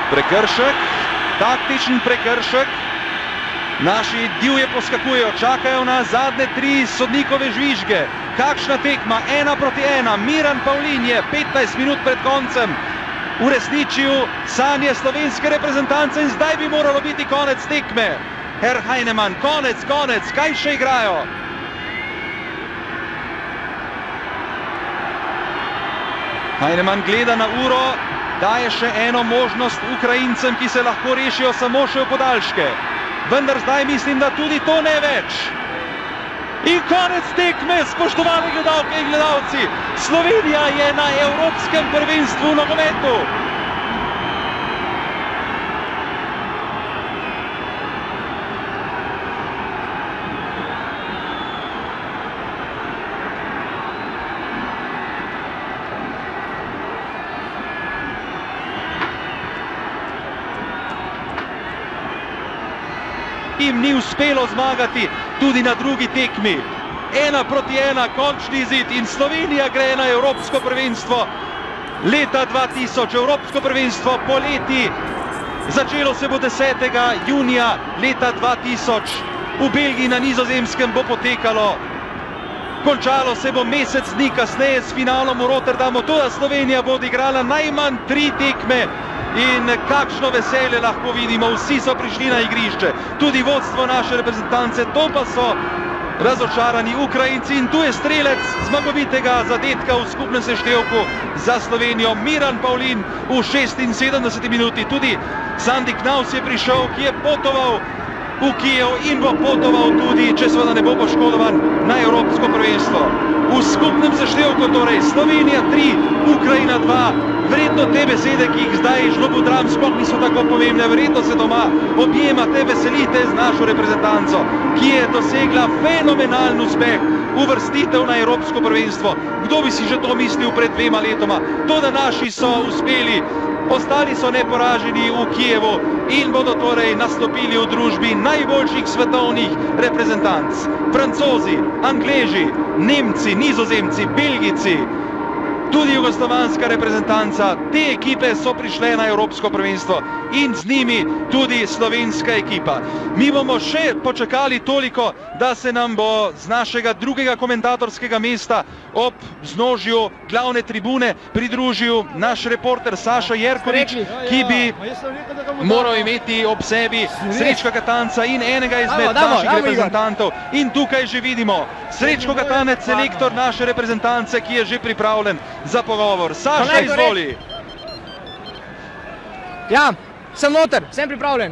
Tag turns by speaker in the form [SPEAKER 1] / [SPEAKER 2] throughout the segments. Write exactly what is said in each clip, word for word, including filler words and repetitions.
[SPEAKER 1] Prekršek, taktičen prekršek. Naši divje poskakujejo, čakajo na zadnje tri sodnikove žvižge. Kakšna tekma, ena proti ena. Miran Pavlin je petnajst minut pred koncem uresničil sanje slovenske reprezentance in zdaj bi moralo biti konec tekme. Herr Heinemann, konec, konec, kaj še igrajo? Heinemann gleda na uro, daje še eno možnost Ukrajincem, ki se lahko rešijo samo še v podaljške. Vendar zdaj mislim, da tudi to ne več. In konec tekme, spoštovane gledalke in gledalci. Slovenija je na evropskem prvenstvu v nogometu. Jim ni uspelo zmagati tudi na drugi tekmi. Ena proti ena, končni izid in Slovenija gre na evropsko prvenstvo leta dva tisoč. Evropsko prvenstvo poleti. Začelo se bo desetega junija leta dva tisoč. V Belgiji na Nizozemskem bo potekalo. Končalo se bo mesec dni kasneje s finalom v Rotterdamu. Toda Slovenija bo odigrala najmanj tri tekme. In kakšno veselje lahko vidimo, vsi so prišli na igrišče, tudi vodstvo naše reprezentance, to pa so razočarani Ukrajinci in tu je strelec zmagovitega zadetka v skupnem seštevku za Slovenijo, Miran Pavlin v šestinsedemdeseti minuti. Tudi Sandi Knaus je prišel, ki je potoval v Kijev in bo potoval tudi, če seveda ne bo poškodovan, na evropsko prvenstvo. V skupnem seštevku torej Slovenija tri, Ukrajina dva. Verjetno te besede, ki jih zdaj žlobodram, sploh niso tako pomembne. Verjetno se doma objemate, veselite z našo reprezentanco, ki je dosegla fenomenalen uspeh, uvrstitev na evropsko prvenstvo. Kdo bi si že to mislil pred dvema letoma? To, da naši so uspeli, ostali so neporaženi v Kijevu in bodo torej nastopili v družbi najboljših svetovnih reprezentanc. Francozi, Angleži, Nemci, Nizozemci, Belgijci, tudi jugoslovanska reprezentanca, te ekipe so prišle na evropsko prvenstvo in z njimi tudi slovenska ekipa. Mi bomo še počakali toliko, da se nam bo z našega drugega komentatorskega mesta ob vznožju glavne tribune pridružil naš reporter Saša Jerkovič, ki bi moral imeti ob sebi Srečka Katanca in enega izmed naših reprezentantov. In tukaj že vidimo Srečko Katanec, selektor naše reprezentance, ki je že pripravljen za pogovor. Saša, izvoli.
[SPEAKER 2] Ja, sem noter, sem pripravljen.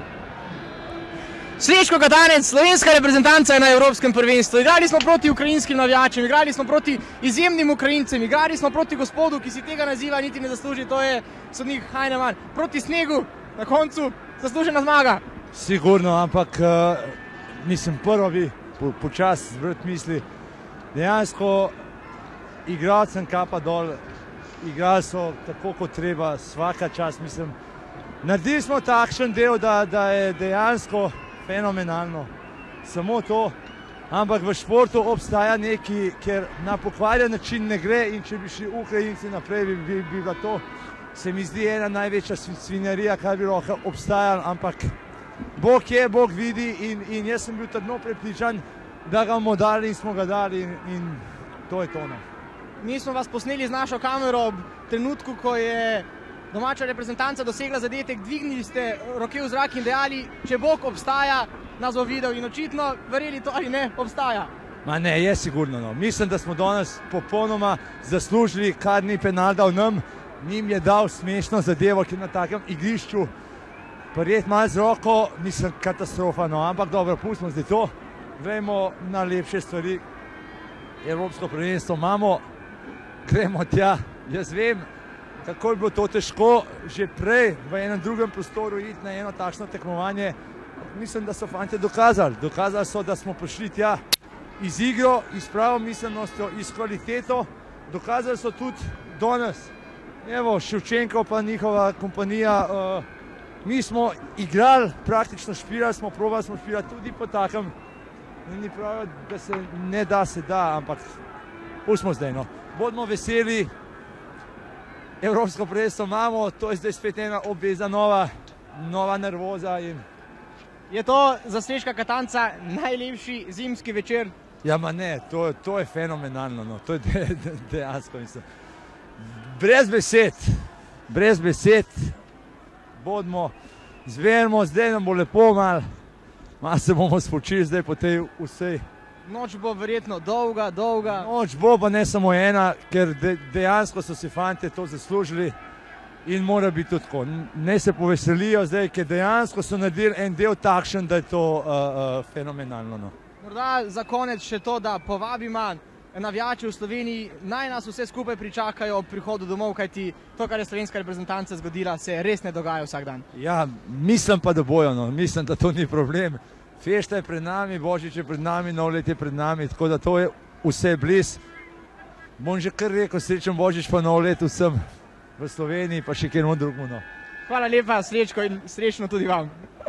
[SPEAKER 2] Srečko Katanec, slovenska reprezentanca je na evropskem prvenstvu. Igrali smo proti ukrajinskim navijačem, igrali smo proti izjemnim Ukrajincem, igrali smo proti gospodu, ki si tega naziva niti ne zasluži, to je sodnik Heinemann. Proti snegu, na koncu, zaslužena zmaga.
[SPEAKER 3] Sigurno, ampak uh, mislim, prvo bi po, počas zbrati misli. Dejansko igralcem kapa dol, igrali so tako kot treba, svaka čast, mislim. Naredili smo takšen del, da, da je dejansko fenomenalno. Samo to, ampak v športu obstaja neki, ker na pokvarjen način ne gre in če bi šli Ukrajinci naprej, bi, bi, bi bila to, se mi zdi, ena največja svinjarija, kar bi lahko obstajala, ampak Bog je, Bog vidi in, in jaz sem bil trdno prepričan, da ga bomo dali in smo ga dali in, in to je to. No.
[SPEAKER 2] Mi smo vas posneli z našo kamero ob trenutku, ko je domača reprezentanca dosegla zadetek, dvignili ste roke v zrak in dejali, če Bog obstaja, nas bo videl in očitno, verjeli to ali ne, obstaja.
[SPEAKER 3] Ma ne, je sigurno. No. Mislim, da smo danes popolnoma zaslužili, kar ni penal dal nam, njim je dal smešno zadevo, ki na takem igrišču prijet malo z roko, mislim, katastrofa, no, ampak dobro, pustimo zdaj to, gremo na lepše stvari. Evropsko prvenstvo imamo, gremo tja, jaz vem, kako je bilo to težko že prej v enem drugem prostoru iti na eno takšno tekmovanje. Mislim, da so fantje dokazali. Dokazali so, da smo prišli tja iz igro, iz pravo miselnostjo, iz kvaliteto. Dokazali so tudi danes. Evo, Ševčenko pa njihova kompanija. Uh, mi smo igrali, praktično špirali smo, probali smo špirati tudi po takem. Ni pravijo, da se ne da, se da, ampak pustimo zdaj, no. Bodimo veseli. Evropsko prvenstvo imamo, to je zdaj spet ena obveza nova. nova nervoza. In...
[SPEAKER 2] Je to za Srečka Katanca najlepši zimski večer?
[SPEAKER 3] Ja, ma ne, to, to je fenomenalno, no. To je de, de, dejansko, mislim. Brez besed, brez besed, bodimo, zverimo, zdaj nam bo lepo malo, malo se bomo spočili zdaj po tej vsej.
[SPEAKER 2] Noč bo verjetno dolga, dolga.
[SPEAKER 3] Noč bo pa ne samo ena, ker de, dejansko so si fantje to zaslužili in mora biti tudi tako. Ne se poveselijo zdaj, ker dejansko so naredili en del takšen, da je to uh, uh, fenomenalno, no.
[SPEAKER 2] Morda za konec še to, da povabimo navijače v Sloveniji, naj nas vse skupaj pričakajo ob prihodu domov, kajti to, kar je slovenska reprezentanca zgodila, se res ne dogaja vsak dan.
[SPEAKER 3] Ja, mislim pa, da bojo, no. Mislim, da to ni problem. Fešta je pred nami, Božič je pred nami, nov let je pred nami, tako da to je vse bliz. Bom že kar rekel, srečen Božič pa nov let vsem v Sloveniji, pa še kjer drugmu, no.
[SPEAKER 2] Hvala lepa, Srečko, in srečno tudi vam.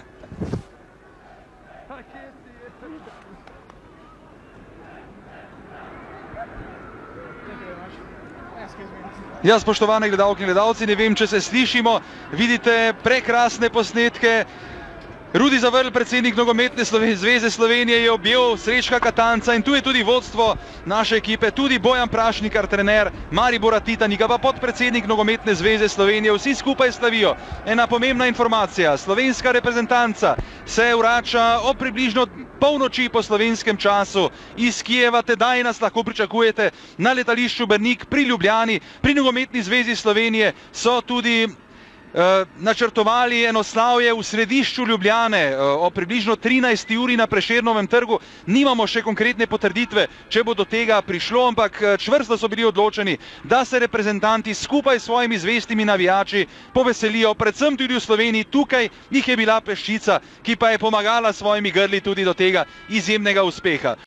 [SPEAKER 1] Ja, spoštovane gledalke in gledalci, ne vem, če se slišimo, vidite prekrasne posnetke. Rudi Zavrl, predsednik Nogometne zveze Slovenije, je objel Srečka Katanca in tu je tudi vodstvo naše ekipe, tudi Bojan Prašnikar, trener Maribora Titanika, pa podpredsednik Nogometne zveze Slovenije. Vsi skupaj slavijo. Ena pomembna informacija, slovenska reprezentanca se vrača ob približno polnoči po slovenskem času iz Kijeva, tedaj nas lahko pričakujete na letališču Brnik pri Ljubljani. Pri Nogometni zvezi Slovenije so tudi načrtovali eno slavje v središču Ljubljane o približno trinajsti uri na Prešernovem trgu. Nimamo še konkretne potrditve, če bo do tega prišlo, ampak čvrsto so bili odločeni, da se reprezentanti skupaj s svojimi zvestimi navijači poveselijo, predvsem tudi v Sloveniji. Tukaj jih je bila peščica, ki pa je pomagala s svojimi grli tudi do tega izjemnega uspeha.